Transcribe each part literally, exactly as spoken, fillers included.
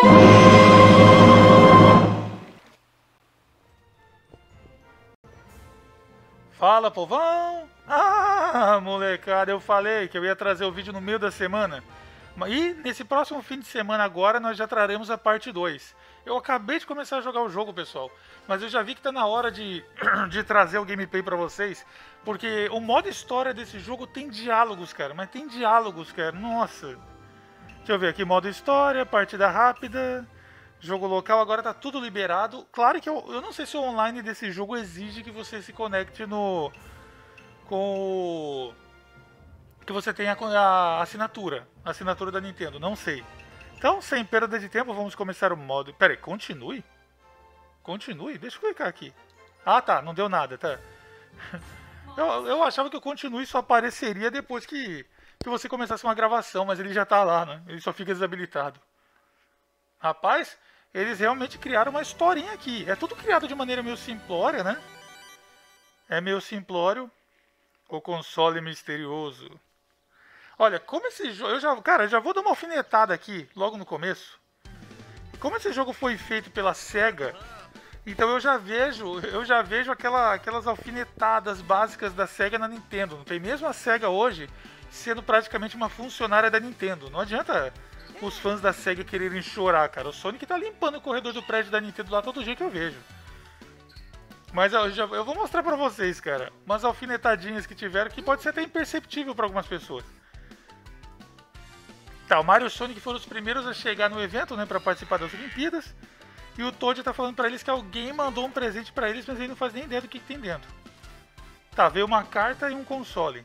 Fala, povão! Ah, molecada, eu falei que eu ia trazer o vídeo no meio da semana. E nesse próximo fim de semana agora nós já traremos a parte dois. Eu acabei de começar a jogar o jogo, pessoal, mas eu já vi que tá na hora de, de trazer o gameplay pra vocês, porque o modo história desse jogo tem diálogos, cara, mas tem diálogos, cara, nossa. Deixa eu ver aqui, modo história, partida rápida, jogo local, agora tá tudo liberado. Claro que eu, eu não sei se o online desse jogo exige que você se conecte no... com o... que você tenha a assinatura, a assinatura da Nintendo, não sei. Então, sem perda de tempo, vamos começar o modo... Pera aí, continue? Continue? Deixa eu clicar aqui. Ah, tá, não deu nada, tá. Eu, eu achava que o continue só apareceria depois que, que você começasse uma gravação, mas ele já tá lá, né? Ele só fica desabilitado. Rapaz, eles realmente criaram uma historinha aqui. É tudo criado de maneira meio simplória, né? É meio simplório. O console misterioso. Olha, como esse jogo... Eu já, cara, eu já vou dar uma alfinetada aqui, logo no começo. Como esse jogo foi feito pela SEGA, então eu já vejo, eu já vejo aquela, aquelas alfinetadas básicas da SEGA na Nintendo. Não tem mesmo a SEGA hoje sendo praticamente uma funcionária da Nintendo. Não adianta os fãs da SEGA quererem chorar, cara. O Sonic tá limpando o corredor do prédio da Nintendo lá todo dia que eu vejo. Mas eu, já, eu vou mostrar pra vocês, cara, umas alfinetadinhas que tiveram que pode ser até imperceptível pra algumas pessoas. Tá, o Mario e o Sonic foram os primeiros a chegar no evento, né, pra participar das Olimpíadas. E o Toad tá falando pra eles que alguém mandou um presente pra eles, mas ele não faz nem ideia do que, que tem dentro. Tá, veio uma carta e um console.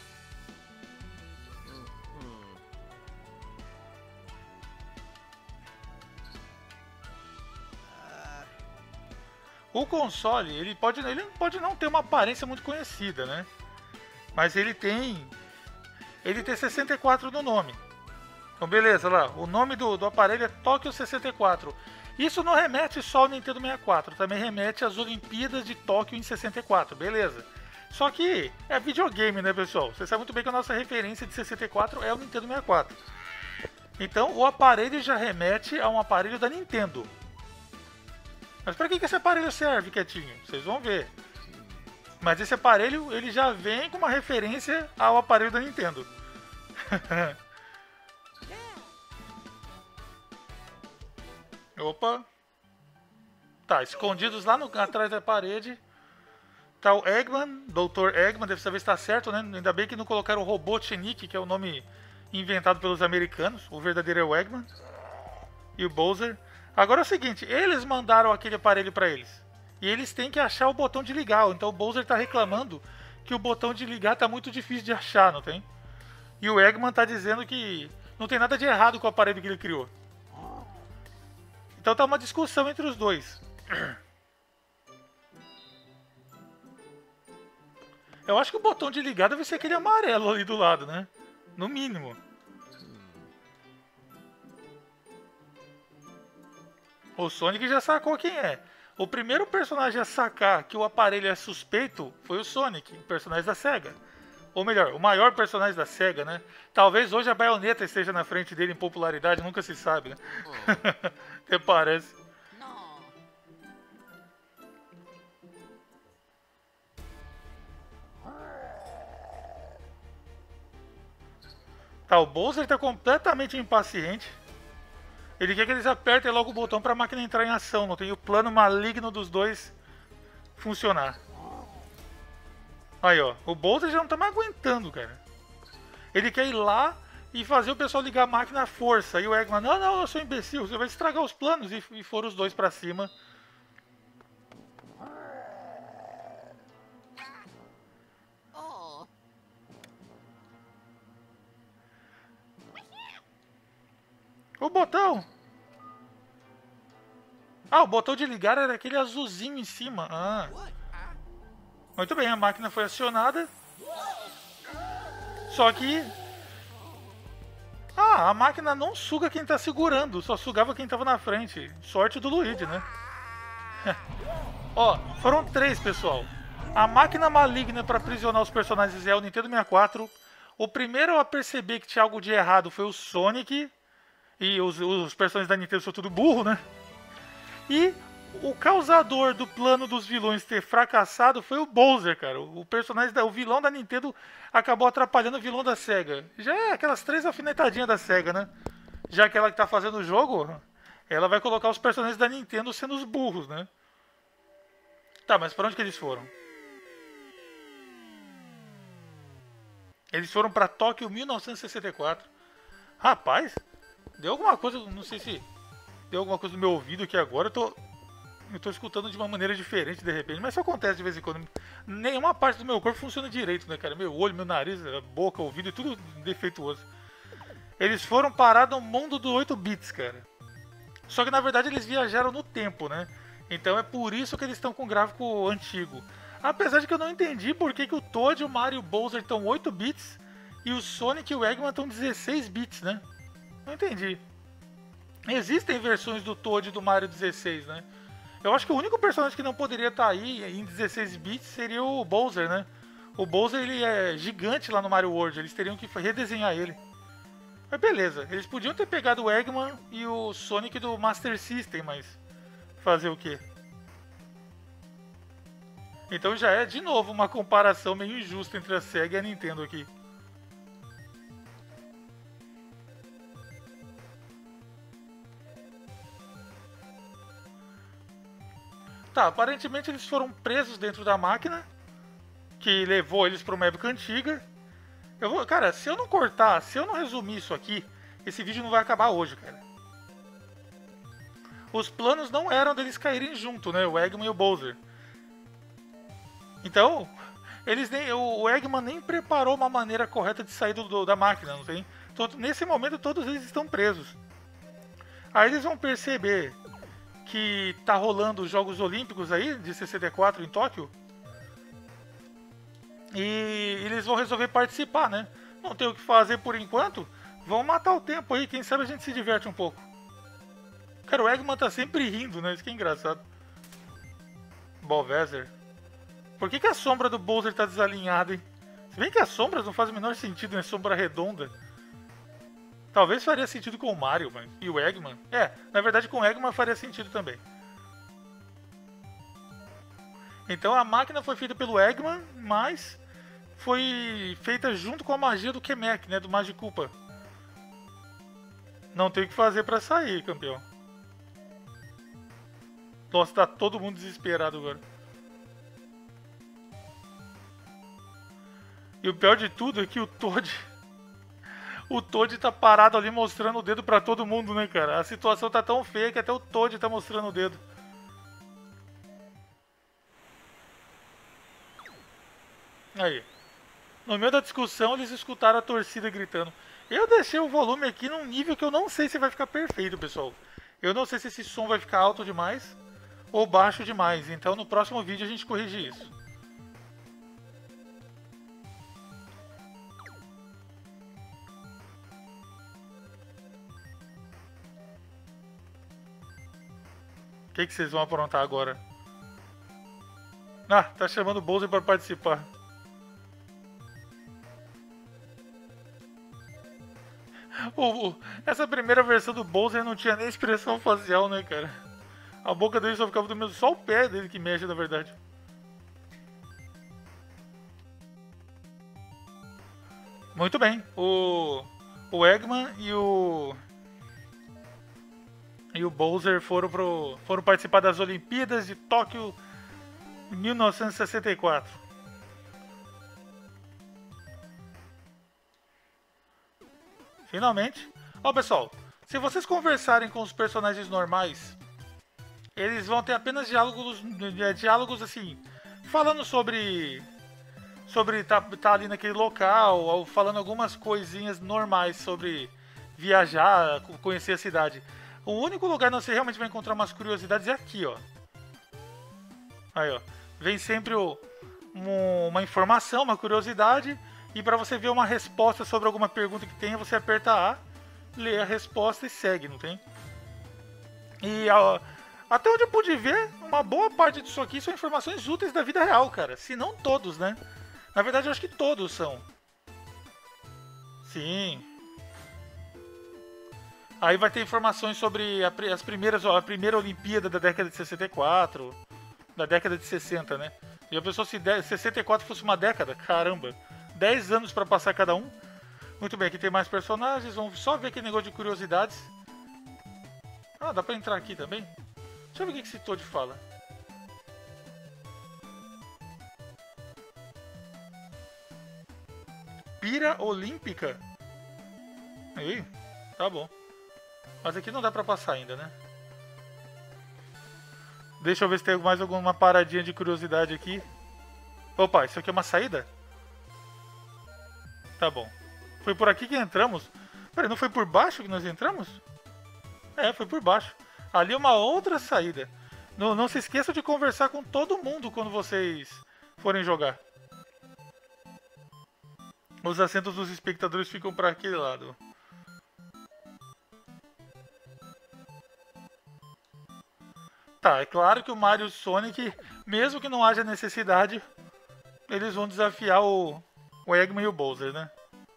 O console, ele pode, ele pode não ter uma aparência muito conhecida, né? Mas ele tem... Ele tem sessenta e quatro no nome. Então beleza, lá, o nome do, do aparelho é Tokyo sessenta e quatro. Isso não remete só ao Nintendo sessenta e quatro, também remete às Olimpíadas de Tóquio em sessenta e quatro, beleza. Só que é videogame, né, pessoal? Você sabe muito bem que a nossa referência de sessenta e quatro é o Nintendo sessenta e quatro. Então o aparelho já remete a um aparelho da Nintendo. Mas para que, que esse aparelho serve, quietinho? Vocês vão ver. Mas esse aparelho, ele já vem com uma referência ao aparelho da Nintendo. Opa. Tá, escondidos lá no, atrás da parede. Tá o Eggman, doutor Eggman, deve saber se tá certo, né? Ainda bem que não colocaram o Robotnik, que é o nome inventado pelos americanos. O verdadeiro é o Eggman. E o Bowser. Agora é o seguinte, eles mandaram aquele aparelho pra eles. E eles têm que achar o botão de ligar. Então o Bowser tá reclamando que o botão de ligar tá muito difícil de achar, não tem? E o Eggman tá dizendo que não tem nada de errado com o aparelho que ele criou. Então tá uma discussão entre os dois. Eu acho que o botão de ligar deve ser aquele amarelo ali do lado, né? No mínimo. O Sonic já sacou quem é. O primeiro personagem a sacar que o aparelho é suspeito foi o Sonic, o personagem da SEGA. Ou melhor, o maior personagem da SEGA, né? Talvez hoje a Bayonetta esteja na frente dele em popularidade, nunca se sabe, né? Oh. Até parece. Tá, o Bowser tá completamente impaciente. Ele quer que eles apertem logo o botão para a máquina entrar em ação. Não tem o plano maligno dos dois funcionar. Aí, ó. O Bowser já não tá mais aguentando, cara. Ele quer ir lá e fazer o pessoal ligar a máquina à força. E o Eggman, não, não, eu sou imbecil. Você vai estragar os planos. E, e foram os dois pra cima. O botão. Ah, o botão de ligar era aquele azulzinho em cima. Ah. Muito bem, a máquina foi acionada. Só que... Ah, a máquina não suga quem tá segurando. Só sugava quem tava na frente. Sorte do Luigi, né? Ó, foram três, pessoal. A máquina maligna para aprisionar os personagens é o Nintendo sessenta e quatro. O primeiro a perceber que tinha algo de errado foi o Sonic. E os, os personagens da Nintendo são tudo burro, né? E o causador do plano dos vilões ter fracassado foi o Bowser, cara. O personagem, da, o vilão da Nintendo acabou atrapalhando o vilão da SEGA. Já é aquelas três alfinetadinhas da SEGA, né? Já que ela que tá fazendo o jogo, ela vai colocar os personagens da Nintendo sendo os burros, né? Tá, mas pra onde que eles foram? Eles foram pra Tóquio mil novecentos e sessenta e quatro. Rapaz, deu alguma coisa, não sei se deu alguma coisa no meu ouvido aqui agora. Eu tô, eu tô escutando de uma maneira diferente de repente, mas isso acontece de vez em quando. Nenhuma parte do meu corpo funciona direito, né, cara? Meu olho, meu nariz, a boca, o ouvido, tudo defeituoso. Eles foram parar no mundo do oito bits, cara. Só que na verdade eles viajaram no tempo, né? Então é por isso que eles estão com gráfico antigo. Apesar de que eu não entendi por que, que o Toad, o Mario e o Bowser estão oito bits e o Sonic e o Eggman estão dezesseis bits, né? Não entendi. Existem versões do Toad e do Mario dezesseis, né? Eu acho que o único personagem que não poderia estar aí em dezesseis bits seria o Bowser, né? O Bowser ele é gigante lá no Mario World, eles teriam que redesenhar ele. Mas beleza, eles podiam ter pegado o Eggman e o Sonic do Master System, mas fazer o quê? Então já é de novo uma comparação meio injusta entre a SEGA e a Nintendo aqui. Tá, aparentemente eles foram presos dentro da máquina que levou eles para uma época antiga. Eu vou, cara, se eu não cortar, se eu não resumir isso aqui, esse vídeo não vai acabar hoje, cara. Os planos não eram deles caírem junto, né? O Eggman e o Bowser. Então, eles nem, o Eggman nem preparou uma maneira correta de sair do, do, da máquina, não tem? Todo, nesse momento todos eles estão presos. Aí eles vão perceber que tá rolando os Jogos Olímpicos aí, de sessenta e quatro em Tóquio. E eles vão resolver participar, né? Não tem o que fazer por enquanto. Vão matar o tempo aí, quem sabe a gente se diverte um pouco. Cara, o Eggman tá sempre rindo, né? Isso que é engraçado. Bowser. Por que, que a sombra do Bowser tá desalinhada, hein? Se bem que as sombras não fazem o menor sentido, né? Sombra redonda. Talvez faria sentido com o Mario, mas... e o Eggman. É, na verdade com o Eggman faria sentido também. Então a máquina foi feita pelo Eggman, mas foi feita junto com a magia do Kamek, né? Do Magikoopa. Não tem o que fazer pra sair, campeão. Nossa, tá todo mundo desesperado agora. E o pior de tudo é que o Toad... O Toad tá parado ali mostrando o dedo pra todo mundo, né, cara? A situação tá tão feia que até o Toad tá mostrando o dedo. Aí. No meio da discussão, eles escutaram a torcida gritando. Eu deixei o volume aqui num nível que eu não sei se vai ficar perfeito, pessoal. Eu não sei se esse som vai ficar alto demais ou baixo demais. Então no próximo vídeo a gente corrige isso. O que, que vocês vão aprontar agora? Ah, tá chamando o Bowser para participar. O, o, essa primeira versão do Bowser não tinha nem expressão facial, né, cara? A boca dele só ficava do mesmo, só o pé dele que mexe, na verdade. Muito bem. O, o Eggman e o e o Bowser foram, pro, foram participar das Olimpíadas de Tóquio em mil novecentos e sessenta e quatro. Finalmente. Ó, pessoal, se vocês conversarem com os personagens normais, eles vão ter apenas diálogos, diálogos assim, falando sobre sobre tá, tá ali naquele local, ou falando algumas coisinhas normais sobre viajar, conhecer a cidade. O único lugar onde você realmente vai encontrar umas curiosidades é aqui, ó. Aí, ó. Vem sempre o, um, uma informação, uma curiosidade, e para você ver uma resposta sobre alguma pergunta que tenha, você aperta A, lê a resposta e segue, não tem? E ó, até onde eu pude ver, uma boa parte disso aqui são informações úteis da vida real, cara. Se não todos, né? Na verdade, eu acho que todos são. Sim. Aí vai ter informações sobre a, as primeiras, a primeira Olimpíada da década de sessenta e quatro, da década de sessenta, né? E a pessoa se de, sessenta e quatro fosse uma década, caramba, dez anos pra passar cada um. Muito bem, aqui tem mais personagens, vamos só ver aquele negócio de curiosidades. Ah, dá pra entrar aqui também? Deixa eu ver o que esse Toad fala. Pira Olímpica? Aí, tá bom. Mas aqui não dá pra passar ainda, né? Deixa eu ver se tem mais alguma paradinha de curiosidade aqui. Opa, isso aqui é uma saída? Tá bom. Foi por aqui que entramos? Peraí, não foi por baixo que nós entramos? É, foi por baixo. Ali é uma outra saída. Não, não se esqueça de conversar com todo mundo quando vocês forem jogar. Os assentos dos espectadores ficam para aquele lado. Tá, é claro que o Mario e o Sonic, mesmo que não haja necessidade, eles vão desafiar o, o Eggman e o Bowser, né?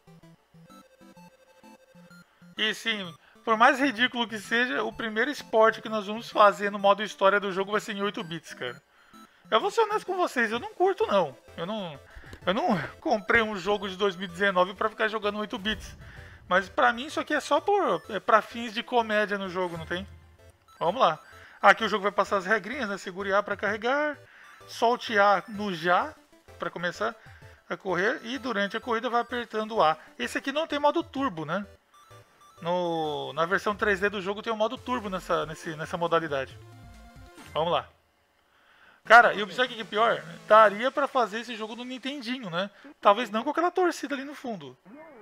E sim, por mais ridículo que seja, o primeiro esporte que nós vamos fazer no modo história do jogo vai ser em oito bits, cara. Eu vou ser honesto com vocês, eu não curto não. Eu não, eu não comprei um jogo de dois mil e dezenove pra ficar jogando oito bits. Mas pra mim isso aqui é só por, é pra fins de comédia no jogo, não tem? Vamos lá. Aqui o jogo vai passar as regrinhas, né? Segure A para carregar, solte A no já para começar a correr e durante a corrida vai apertando A. Esse aqui não tem modo turbo, né? No, na versão três D do jogo tem o modo turbo nessa, nesse, nessa modalidade. Vamos lá. Cara, e o que é pior? Daria pra fazer esse jogo no Nintendinho, né? Talvez não com aquela torcida ali no fundo.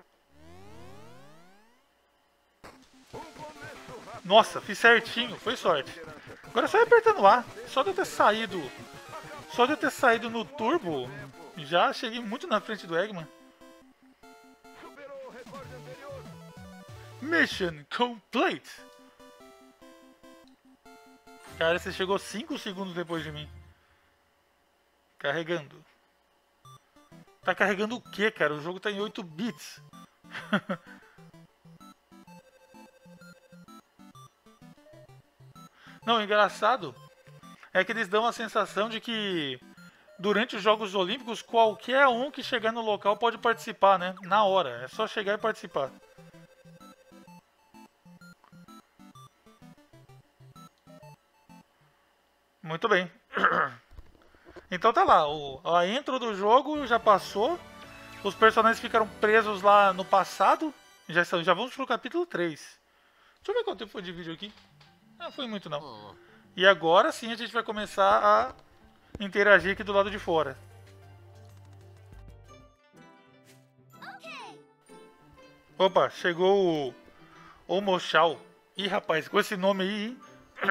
Nossa, fiz certinho, foi sorte. Agora só apertando A. Só de eu ter saído. Só de eu ter saído no turbo, já cheguei muito na frente do Eggman. Mission complete. Cara, você chegou cinco segundos depois de mim. Carregando. Tá carregando o que, cara? O jogo tá em oito bits. Não, o engraçado é que eles dão a sensação de que durante os Jogos Olímpicos qualquer um que chegar no local pode participar, né? Na hora, é só chegar e participar. Muito bem. Então tá lá, o, a intro do jogo já passou. Os personagens ficaram presos lá no passado. Já, já vamos pro capítulo três. Deixa eu ver quanto tempo foi de vídeo aqui. Não foi muito não. E agora sim a gente vai começar a interagir aqui do lado de fora. Opa, chegou o Omochao. Ih, rapaz, com esse nome aí, hein?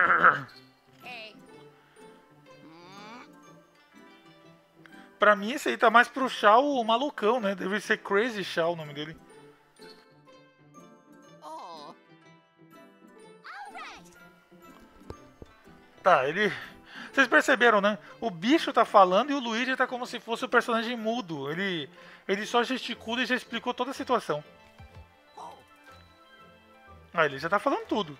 Pra mim esse aí tá mais pro Shao, o malucão, né? Deve ser Crazy Shao o nome dele. Tá, ele... Vocês perceberam, né? O bicho tá falando e o Luigi tá como se fosse o personagem mudo. Ele, ele só gesticula e já explicou toda a situação. Ah, ele já tá falando tudo.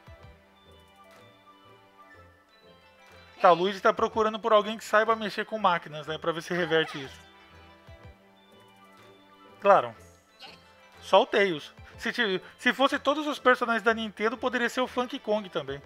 Tá, o Luigi tá procurando por alguém que saiba mexer com máquinas, né? Pra ver se reverte isso. Claro. Só o Tails. Se, se fosse todos os personagens da Nintendo, poderia ser o Funky Kong também.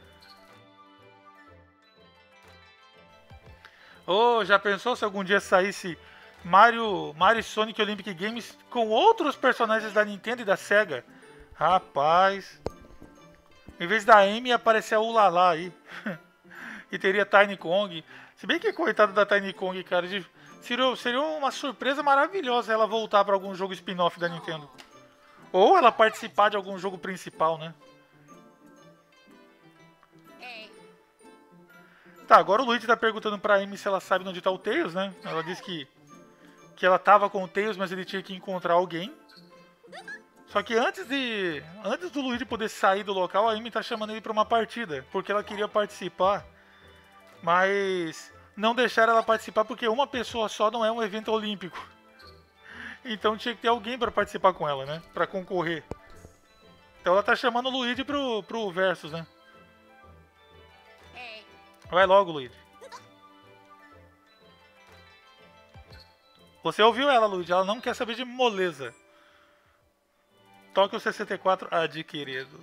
Oh, já pensou se algum dia saísse Mario, Mario e Sonic Olympic Games com outros personagens da Nintendo e da Sega? Rapaz. Em vez da Amy aparecer a Ulala aí. E teria Tiny Kong. Se bem que coitado da Tiny Kong, cara. De, seria, seria uma surpresa maravilhosa ela voltar para algum jogo spin-off da Nintendo. Ou ela participar de algum jogo principal, né? Tá, agora o Luigi tá perguntando pra Amy se ela sabe onde tá o Tails, né? Ela disse que, que ela tava com o Tails, mas ele tinha que encontrar alguém. Só que antes de antes do Luigi poder sair do local, a Amy tá chamando ele pra uma partida. Porque ela queria participar, mas não deixaram ela participar porque uma pessoa só não é um evento olímpico. Então tinha que ter alguém pra participar com ela, né? Pra concorrer. Então ela tá chamando o Luigi pro, pro Versus, né? Vai logo, Luigi. Você ouviu ela, Luigi. Ela não quer saber de moleza. Toque o sessenta e quatro adquirido.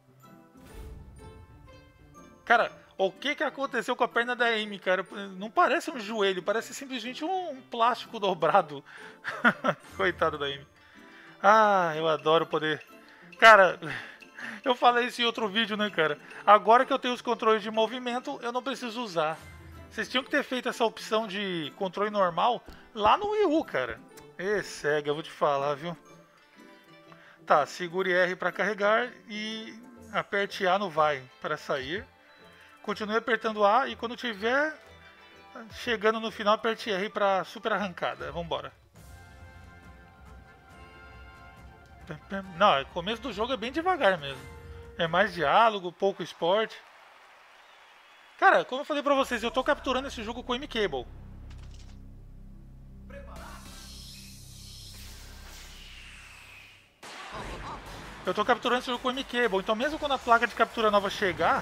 Cara, o que que aconteceu com a perna da Amy, cara? Não parece um joelho, parece simplesmente um, um plástico dobrado. Coitada da Amy. Ah, eu adoro poder... Cara, eu falei isso em outro vídeo, né, cara? Agora que eu tenho os controles de movimento, eu não preciso usar. Vocês tinham que ter feito essa opção de controle normal lá no Wii U, cara. Ê, cega, eu vou te falar, viu? Tá, segure R para carregar e aperte A no vai para sair. Continue apertando A e quando tiver chegando no final, aperte R para super arrancada. Vambora. Não, o começo do jogo é bem devagar mesmo. É mais diálogo, pouco esporte. Cara, como eu falei pra vocês, eu tô capturando esse jogo com o M-Cable. Eu tô capturando esse jogo com o M-Cable, então mesmo quando a placa de captura nova chegar...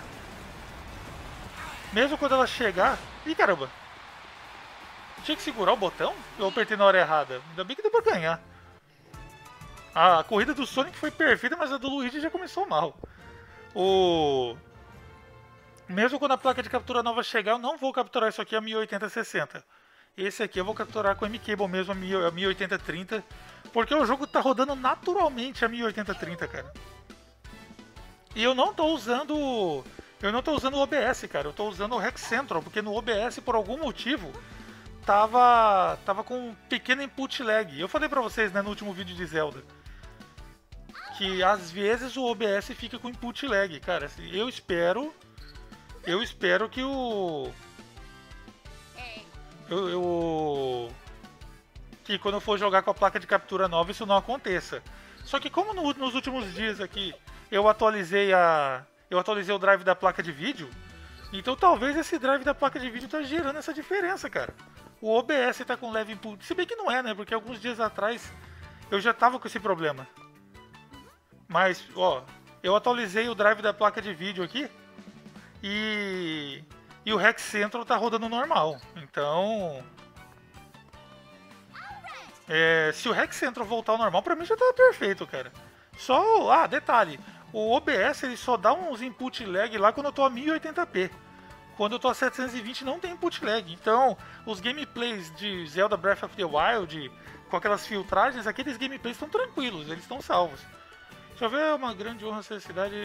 Mesmo quando ela chegar... Ih, caramba! Tinha que segurar o botão? Eu apertei na hora errada. Ainda bem que deu pra ganhar. A corrida do Sonic foi perfeita, mas a do Luigi já começou mal. O... Mesmo quando a placa de captura nova chegar, eu não vou capturar isso aqui a mil e oitenta sessenta. Esse aqui eu vou capturar com o M-Cable mesmo a mil e oitenta trinta. Porque o jogo tá rodando naturalmente a mil e oitenta trinta, cara. E eu não tô usando... Eu não tô usando o O B S, cara. Eu tô usando o Rec Central, porque no O B S, por algum motivo, tava, tava com um pequeno input lag. Eu falei pra vocês, né, no último vídeo de Zelda, que às vezes o O B S fica com input lag. Cara, assim, eu espero... Eu espero que o... Eu, eu... Que quando eu for jogar com a placa de captura nova isso não aconteça. Só que como no, nos últimos dias aqui eu atualizei a... Eu atualizei o drive da placa de vídeo, então talvez esse drive da placa de vídeo tá gerando essa diferença, cara. O O B S tá com leve input. Se bem que não é, né? Porque alguns dias atrás eu já tava com esse problema. Mas, ó, eu atualizei o drive da placa de vídeo aqui. E, e o Rec Central tá rodando normal. Então... É, se o Rec Central voltar ao normal, pra mim já tá perfeito, cara. Só... Ah, detalhe. O O B S ele só dá uns input lag lá quando eu tô a mil e oitenta p. Quando eu tô a setecentos e vinte não tem input lag. Então, os gameplays de Zelda Breath of the Wild, com aquelas filtragens, aqueles gameplays estão tranquilos, eles estão salvos. Deixa eu ver, uma grande honra essa cidade...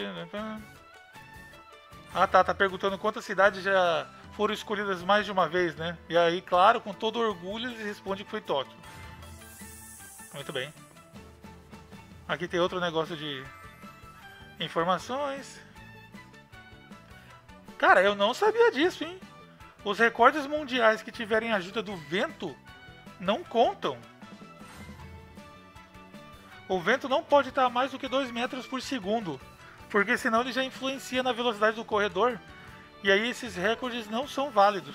Ah tá, tá perguntando quantas cidades já foram escolhidas mais de uma vez, né? E aí, claro, com todo orgulho, ele responde que foi Tóquio. Muito bem. Aqui tem outro negócio de informações. Cara, eu não sabia disso, hein? Os recordes mundiais que tiverem ajuda do vento não contam. O vento não pode estar a mais do que dois metros por segundo. Porque senão ele já influencia na velocidade do corredor. E aí esses recordes não são válidos.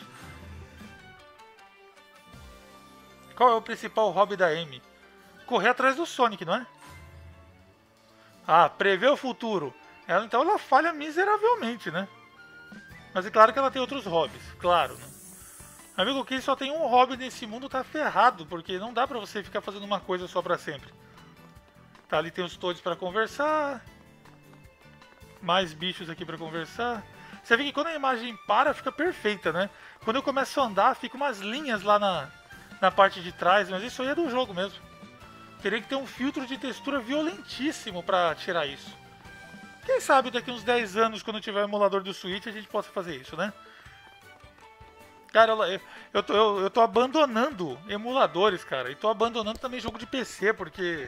Qual é o principal hobby da Amy? Correr atrás do Sonic, não é? Ah, prever o futuro. Ela, então ela falha miseravelmente, né? Mas é claro que ela tem outros hobbies, claro. Né? Amigo, quem só tem um hobby nesse mundo tá ferrado. Porque não dá pra você ficar fazendo uma coisa só pra sempre. Tá, ali tem os toads pra conversar. Mais bichos aqui pra conversar. Você vê que quando a imagem para, fica perfeita, né? Quando eu começo a andar, fica umas linhas lá na, na parte de trás. Mas isso aí é do jogo mesmo. Teria que ter um filtro de textura violentíssimo pra tirar isso. Quem sabe daqui uns dez anos, quando tiver o emulador do Switch, a gente possa fazer isso, né? Cara, eu, eu, tô, eu, eu tô abandonando emuladores, cara. E tô abandonando também jogo de P C, porque...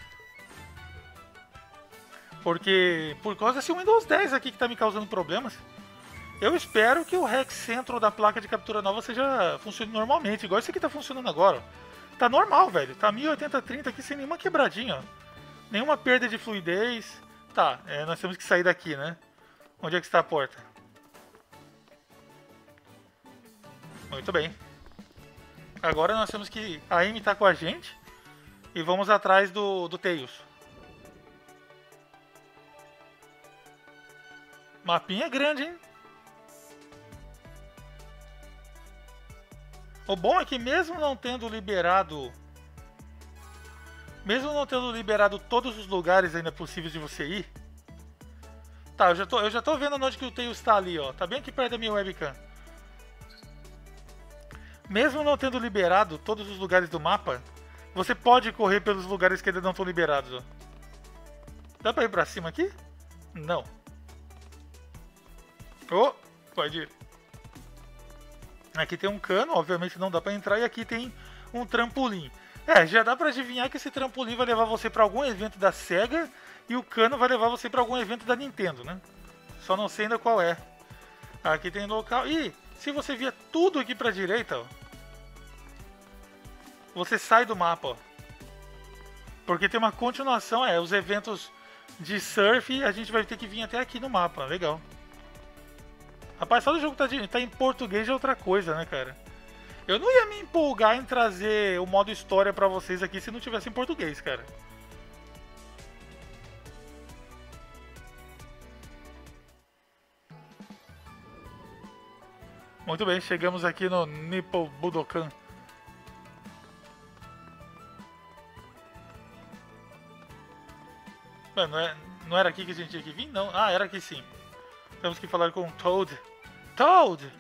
Porque por causa desse Windows dez aqui que tá me causando problemas. Eu espero que o Rec Central da placa de captura nova seja funcione normalmente, igual esse aqui tá funcionando agora. Ó. Tá normal, velho. Tá mil e oitenta trinta aqui sem nenhuma quebradinha, ó. Nenhuma perda de fluidez. Tá, é, nós temos que sair daqui, né? Onde é que está a porta? Muito bem. Agora nós temos que... A Amy tá com a gente. E vamos atrás do, do Tails. Mapinha é grande, hein? O bom é que mesmo não tendo liberado... Mesmo não tendo liberado todos os lugares ainda possíveis de você ir... Tá, eu já tô, eu já tô vendo onde que o Tails está ali, ó. Tá bem aqui perto da minha webcam. Mesmo não tendo liberado todos os lugares do mapa, você pode correr pelos lugares que ainda não estão liberados, ó. Dá pra ir pra cima aqui? Não. Oh, pode ir. Aqui tem um cano, obviamente não dá pra entrar, e aqui tem um trampolim. É, já dá pra adivinhar que esse trampolim vai levar você pra algum evento da SEGA e o cano vai levar você pra algum evento da Nintendo, né? Só não sei ainda qual é. Aqui tem local. E se você vier tudo aqui pra direita, ó, você sai do mapa, ó. Porque tem uma continuação, é, os eventos de surf, a gente vai ter que vir até aqui no mapa, legal. Rapaz, só o jogo tá, de, tá em português é outra coisa, né, cara? Eu não ia me empolgar em trazer o modo história pra vocês aqui se não tivesse em português, cara. Muito bem, chegamos aqui no Nippo Budokan. Não, é, não era aqui que a gente tinha que vir? Não. Ah, era aqui sim. Temos que falar com o Toad. Toad!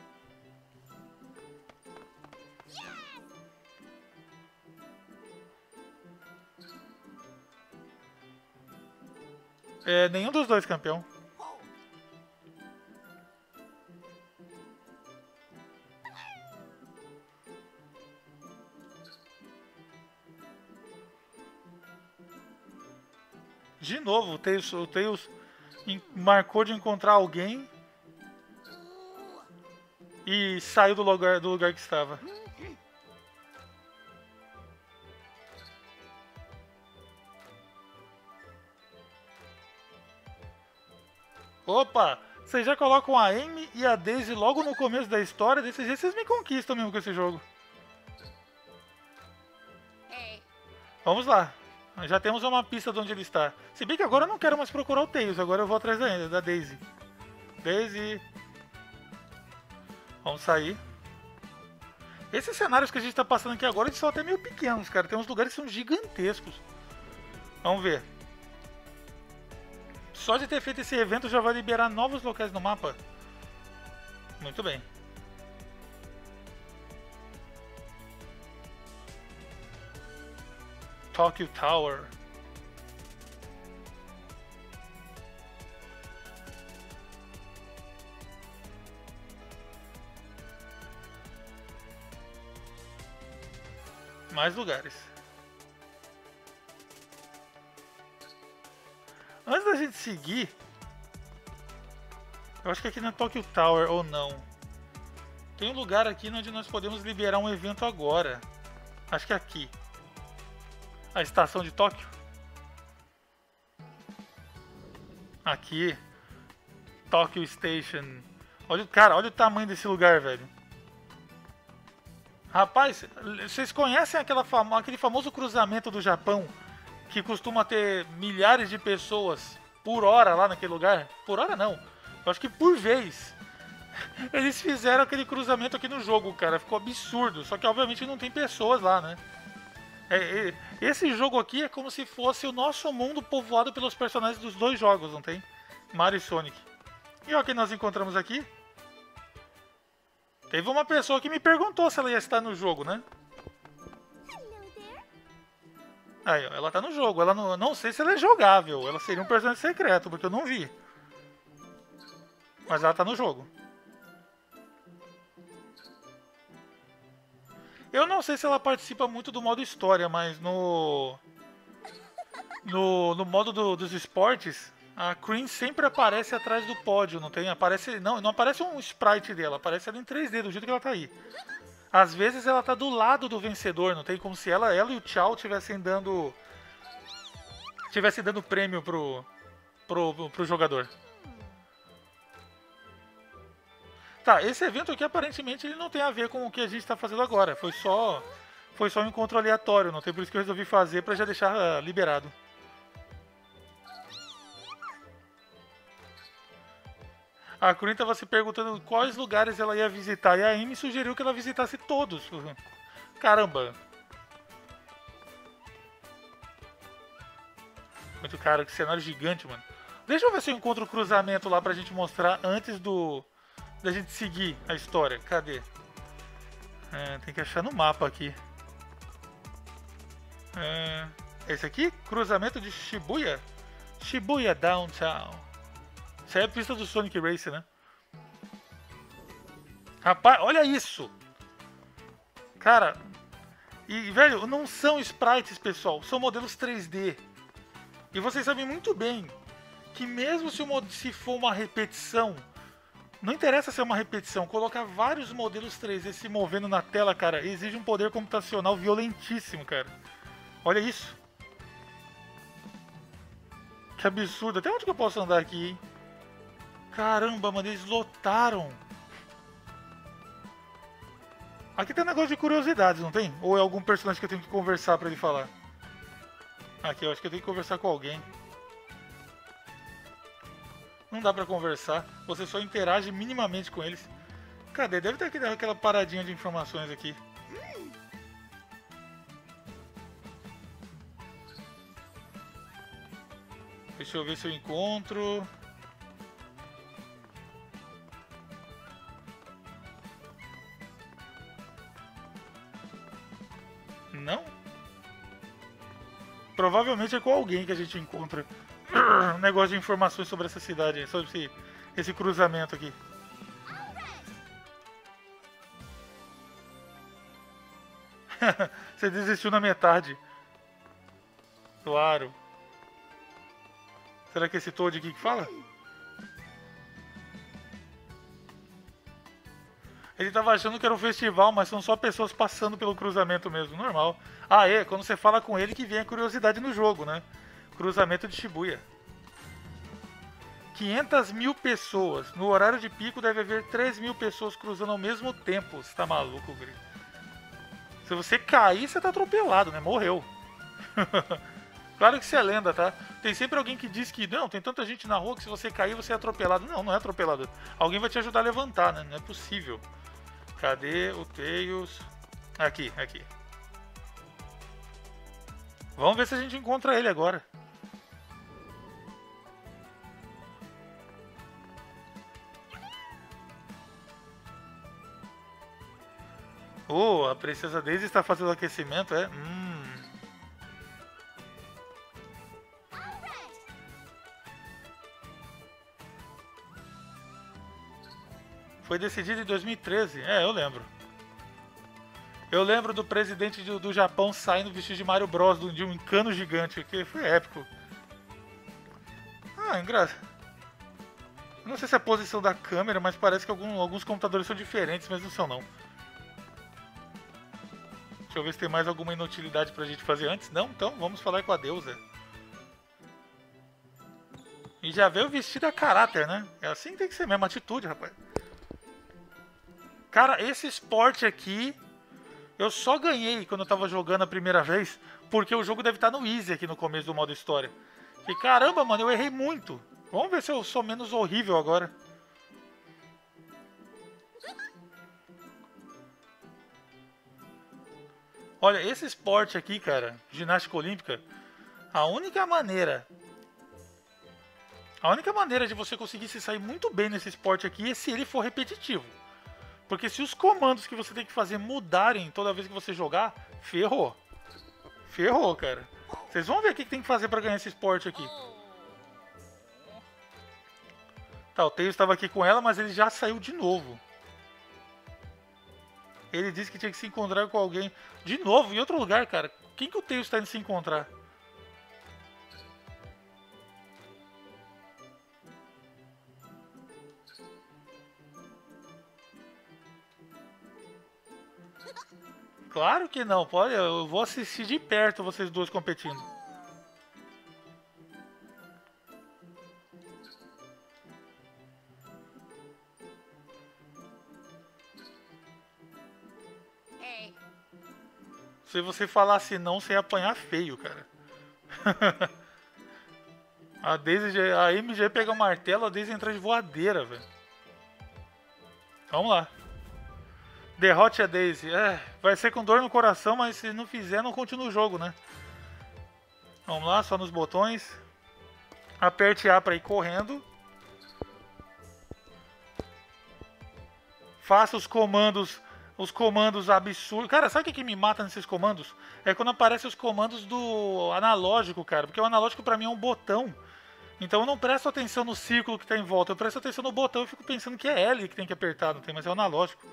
É, nenhum dos dois campeão. De novo, o Tails, o Tails marcou de encontrar alguém e saiu do lugar, do lugar que estava. Opa! Vocês já colocam a Amy e a Daisy logo no começo da história, desse jeito vocês me conquistam mesmo com esse jogo. Vamos lá. Já temos uma pista de onde ele está. Se bem que agora eu não quero mais procurar o Tails, agora eu vou atrás da, da Daisy. Daisy. Vamos sair. Esses cenários que a gente está passando aqui agora, eles são até meio pequenos, cara. Tem uns lugares que são gigantescos. Vamos ver. Só de ter feito esse evento já vai liberar novos locais no mapa. Muito bem. Tokyo Tower. Mais lugares. Antes da gente seguir, eu acho que aqui na Tokyo Tower ou não. Tem um lugar aqui onde nós podemos liberar um evento agora. Acho que é aqui. A estação de Tóquio. Aqui. Tokyo Station. Olha, cara, olha o tamanho desse lugar, velho. Rapaz, vocês conhecem aquela famo aquele famoso cruzamento do Japão que costuma ter milhares de pessoas por hora lá naquele lugar? Por hora não. Eu acho que por vez. Eles fizeram aquele cruzamento aqui no jogo, cara. Ficou absurdo. Só que obviamente não tem pessoas lá, né? É, é, esse jogo aqui é como se fosse o nosso mundo povoado pelos personagens dos dois jogos, não tem? Mario e Sonic. E olha quem nós encontramos aqui. Teve uma pessoa que me perguntou se ela ia estar no jogo, né? Aí, ó, ela tá no jogo. Ela não, não sei se ela é jogável. Ela seria um personagem secreto, porque eu não vi. Mas ela tá no jogo. Eu não sei se ela participa muito do modo história, mas no... No, no modo do, dos esportes, a Cream sempre aparece atrás do pódio, não tem? Aparece, não, não aparece um sprite dela, aparece ela em três D, do jeito que ela tá aí. Às vezes ela tá do lado do vencedor, não tem? Como se ela, ela e o Tchau tivessem dando... Tivessem dando prêmio pro, pro, pro, pro jogador. Tá, esse evento aqui aparentemente ele não tem a ver com o que a gente tá fazendo agora. Foi só, foi só um encontro aleatório, não tem? Por isso que eu resolvi fazer pra já deixar uh, liberado. A Crune tava se perguntando quais lugares ela ia visitar. E a Amy sugeriu que ela visitasse todos. Caramba. Muito caro, que cenário gigante, mano. Deixa eu ver se eu encontro o cruzamento lá pra gente mostrar antes do... da gente seguir a história. Cadê? É, tem que achar no mapa aqui. É, esse aqui? Cruzamento de Shibuya? Shibuya Downtown. Isso aí é a pista do Sonic Racer, né? Rapaz, olha isso! Cara, e velho, não são sprites, pessoal. São modelos três D. E vocês sabem muito bem que mesmo se, o, se for uma repetição, não interessa se é uma repetição, colocar vários modelos três D se movendo na tela, cara, exige um poder computacional violentíssimo, cara. Olha isso. Que absurdo. Até onde que eu posso andar aqui, hein? Caramba, mano, eles lotaram. Aqui tem um negócio de curiosidades, não tem? Ou é algum personagem que eu tenho que conversar pra ele falar? Aqui, eu acho que eu tenho que conversar com alguém. Não dá pra conversar. Você só interage minimamente com eles. Cadê? Deve ter aquela paradinha de informações aqui. Deixa eu ver se eu encontro. Não? Provavelmente é com alguém que a gente encontra um negócio de informações sobre essa cidade, sobre esse, esse cruzamento aqui. Você desistiu na metade. Claro. Será que é esse Toad aqui que fala? Ele tava achando que era um festival, mas são só pessoas passando pelo cruzamento mesmo, normal. Ah, é, quando você fala com ele que vem a curiosidade no jogo, né? Cruzamento de Shibuya. quinhentas mil pessoas. No horário de pico deve haver três mil pessoas cruzando ao mesmo tempo. Você tá maluco, Gri? Se você cair, você tá atropelado, né? Morreu. Claro que isso é lenda, tá? Tem sempre alguém que diz que não, tem tanta gente na rua que se você cair, você é atropelado. Não, não é atropelado. Alguém vai te ajudar a levantar, né? Não é possível. Cadê o Tails? Aqui, aqui. Vamos ver se a gente encontra ele agora. Oh, a Princesa Daisy está fazendo aquecimento, é? Hum. Foi decidido em dois mil e treze. É, eu lembro. Eu lembro do presidente do, do Japão saindo vestido de Mario Bros. De um cano gigante, que foi épico. Ah, engraçado. Não sei se é a posição da câmera, mas parece que algum, alguns computadores são diferentes, mas não são não. Deixa eu ver se tem mais alguma inutilidade pra gente fazer antes. Não? Então vamos falar com a deusa. E já veio vestido a caráter, né? É assim que tem que ser mesmo, atitude, rapaz. Cara, esse esporte aqui, eu só ganhei quando eu tava jogando a primeira vez, porque o jogo deve estar no Easy aqui no começo do modo história. E caramba, mano, eu errei muito. Vamos ver se eu sou menos horrível agora. Olha, esse esporte aqui, cara, ginástica olímpica, a única maneira... A única maneira de você conseguir se sair muito bem nesse esporte aqui é se ele for repetitivo. Porque se os comandos que você tem que fazer mudarem toda vez que você jogar, ferrou. Ferrou, cara. Vocês vão ver o que tem que fazer pra ganhar esse esporte aqui. Tá, o Tails estava aqui com ela, mas ele já saiu de novo. Ele disse que tinha que se encontrar com alguém. De novo, em outro lugar, cara. Quem que o Tails está indo se encontrar? Claro que não, pode. Eu vou assistir de perto vocês dois competindo. Se você falasse não, você ia apanhar feio, cara. A Daisy, a M G pega o martelo, a Daisy entra de voadeira, velho. Vamos lá. Derrote a Daisy. É, vai ser com dor no coração, mas se não fizer, não continua o jogo, né? Vamos lá, só nos botões. Aperte A para ir correndo. Faça os comandos, os comandos absurdos. Cara, sabe o que, que me mata nesses comandos? É quando aparecem os comandos do analógico, cara. Porque o analógico pra mim é um botão. Então eu não presto atenção no círculo que tá em volta. Eu presto atenção no botão e fico pensando que é L que tem que apertar. Não tem, mas é o analógico.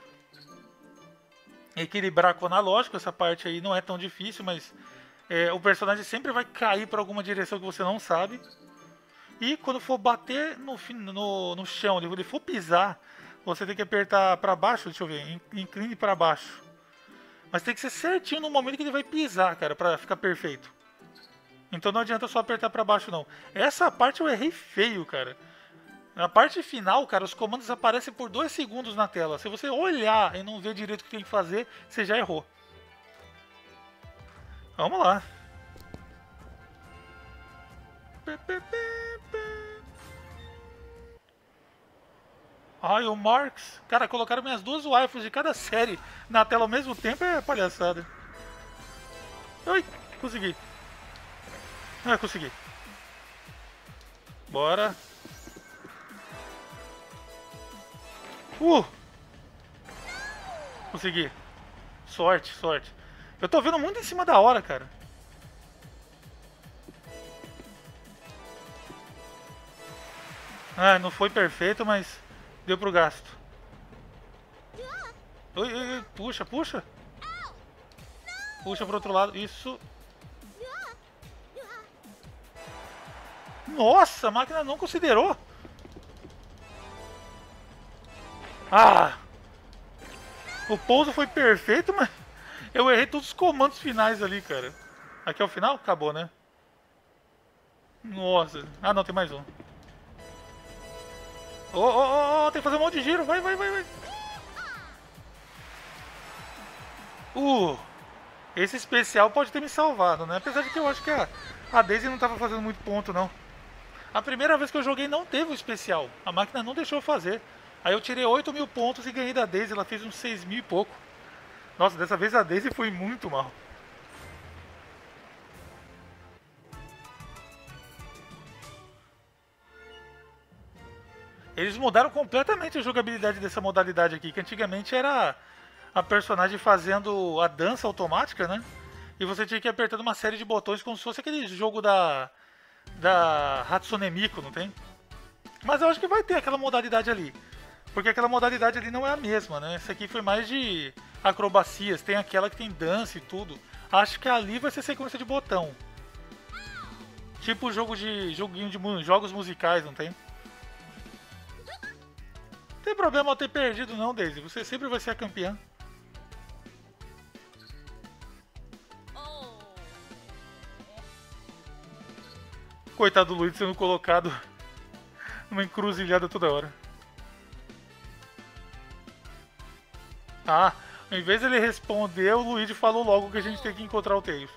Equilibrar com o analógico, essa parte aí não é tão difícil, mas é, o personagem sempre vai cair para alguma direção que você não sabe. E quando for bater no, no, no chão, quando ele for pisar, você tem que apertar para baixo, deixa eu ver, incline para baixo. Mas tem que ser certinho no momento que ele vai pisar, cara, para ficar perfeito. Então não adianta só apertar para baixo, não. Essa parte eu errei feio, cara. Na parte final, cara, os comandos aparecem por dois segundos na tela. Se você olhar e não ver direito o que tem que fazer, você já errou. Vamos lá. Ai, o Marx. Cara, colocaram minhas duas waifus de cada série na tela ao mesmo tempo é palhaçada. Ai, consegui. Ah, consegui. Bora. Uh! Consegui. Sorte, sorte. Eu tô vendo muito em cima da hora, cara. Ah, não foi perfeito, mas deu pro gasto. Ui, ui, ui, puxa, puxa. Puxa pro outro lado. Isso. Nossa, a máquina não considerou. Ah! O pouso foi perfeito, mas eu errei todos os comandos finais ali, cara. Aqui é o final? Acabou, né? Nossa. Ah, não, tem mais um. Oh, oh, oh, oh, tem que fazer um monte de giro. Vai, vai, vai, vai. Uh! Esse especial pode ter me salvado, né? Apesar de que eu acho que a, a Daisy não tava fazendo muito ponto, não. A primeira vez que eu joguei não teve o especial. A máquina não deixou eu fazer. Aí eu tirei oito mil pontos e ganhei da Daisy. Ela fez uns seis mil e pouco. Nossa, dessa vez a Daisy foi muito mal. Eles mudaram completamente a jogabilidade dessa modalidade aqui. Que antigamente era a personagem fazendo a dança automática, né? E você tinha que ir apertando uma série de botões como se fosse aquele jogo da... Da Hatsune Miku, não tem? Mas eu acho que vai ter aquela modalidade ali. Porque aquela modalidade ali não é a mesma, né? Essa aqui foi mais de acrobacias. Tem aquela que tem dança e tudo. Acho que ali vai ser sequência de botão. Tipo jogo de joguinho de jogos musicais, não tem? Não tem problema eu ter perdido não, Daisy. Você sempre vai ser a campeã. Coitado do Luigi sendo colocado numa encruzilhada toda hora. Ah, ao invés de ele responder, o Luigi falou logo que a gente tem que encontrar o Tails.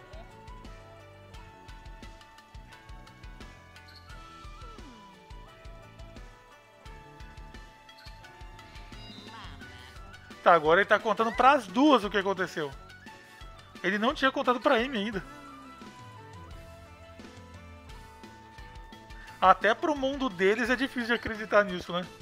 Tá, agora ele tá contando pras duas o que aconteceu. Ele não tinha contado pra Amy ainda. Até pro mundo deles é difícil de acreditar nisso, né?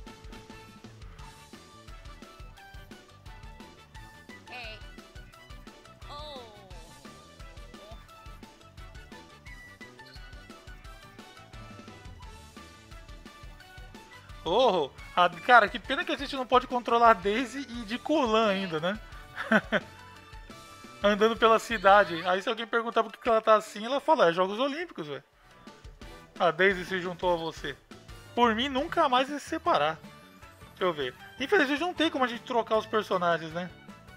Oh, a, cara, que pena que a gente não pode controlar a Daisy e de Colan ainda, né? Andando pela cidade. Aí se alguém perguntar por que ela tá assim, ela fala, é Jogos Olímpicos, velho. A Daisy se juntou a você. Por mim, nunca mais ia se separar. Deixa eu ver. Infelizmente não tem como a gente trocar os personagens, né?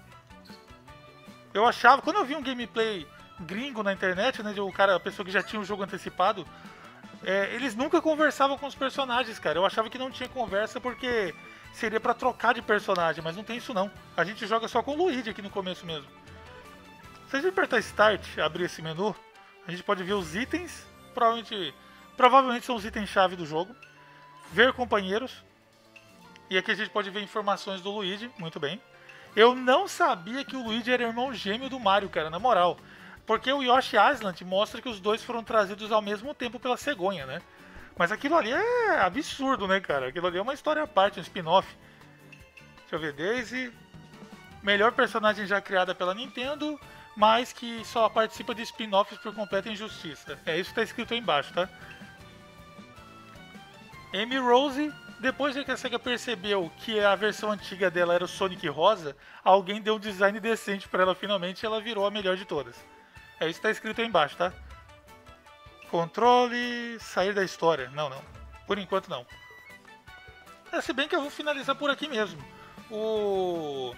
Eu achava, quando eu vi um gameplay gringo na internet, né, de um cara, a pessoa que já tinha o jogo antecipado, é, eles nunca conversavam com os personagens, cara. Eu achava que não tinha conversa porque seria pra trocar de personagem, mas não tem isso não. A gente joga só com o Luigi aqui no começo mesmo. Se a gente apertar Start, abrir esse menu, a gente pode ver os itens, provavelmente, provavelmente são os itens-chave do jogo, ver companheiros, E aqui a gente pode ver informações do Luigi, muito bem. Eu não sabia que o Luigi era irmão gêmeo do Mario, cara, na moral. Porque o Yoshi Island mostra que os dois foram trazidos ao mesmo tempo pela cegonha, né? Mas aquilo ali é absurdo, né, cara? Aquilo ali é uma história à parte, um spin-off. Deixa eu ver, Daisy. Melhor personagem já criada pela Nintendo, mas que só participa de spin-offs por completa injustiça. É isso que tá escrito aí embaixo, tá? Amy Rose, depois que a SEGA percebeu que a versão antiga dela era o Sonic Rosa, alguém deu um design decente pra ela finalmente e ela virou a melhor de todas. É isso que tá escrito aí embaixo, tá? Controle, sair da história. Não, não. Por enquanto não. É, se bem que eu vou finalizar por aqui mesmo. O...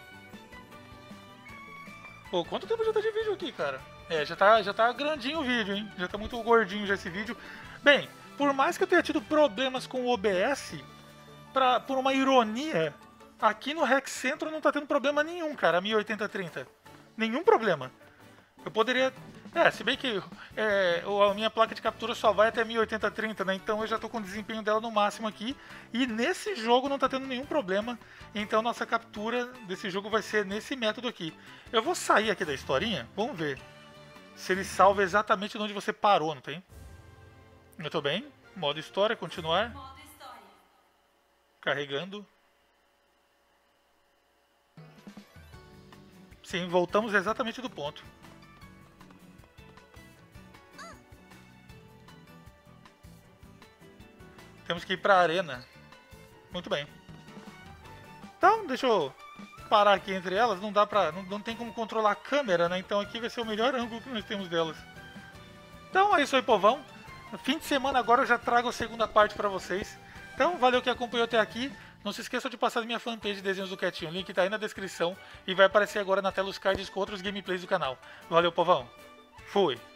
Pô, quanto tempo já tá de vídeo aqui, cara? É, já tá, já tá grandinho o vídeo, hein? Já tá muito gordinho já esse vídeo. Bem, por mais que eu tenha tido problemas com o O B S, pra, por uma ironia, aqui no Rec Centro não tá tendo problema nenhum, cara, a mil e oitenta trinta. Nenhum problema. Eu poderia... É, se bem que é, a minha placa de captura só vai até mil e oitenta trinta, né? Então eu já tô com o desempenho dela no máximo aqui. E nesse jogo não tá tendo nenhum problema. Então nossa captura desse jogo vai ser nesse método aqui. Eu vou sair aqui da historinha, vamos ver se ele salva exatamente onde você parou, não tem? Muito bem. Modo história, continuar. Modo história. Carregando. Sim, voltamos exatamente do ponto. Temos que ir pra arena. Muito bem. Então, deixa eu parar aqui entre elas. Não dá pra... Não, não tem como controlar a câmera, né? Então aqui vai ser o melhor ângulo que nós temos delas. Então é isso aí, povão. No fim de semana agora eu já trago a segunda parte pra vocês. Então, valeu que acompanhou até aqui. Não se esqueçam de passar na minha fanpage de Desenhos do Quietinho. O link tá aí na descrição. E vai aparecer agora na tela os cards com outros gameplays do canal. Valeu, povão. Fui.